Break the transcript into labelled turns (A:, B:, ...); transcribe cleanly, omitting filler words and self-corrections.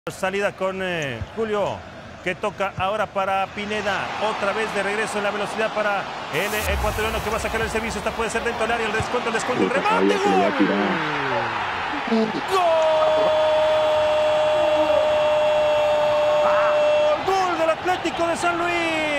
A: Salida con Julio, que toca ahora para Pineda. Otra vez de regreso en la velocidad para el ecuatoriano que va a sacar el servicio. Esta puede ser dentro del área. El descuento, el remate. ¡Gol! ¡Gol! ¡Gol del Atlético de San Luis!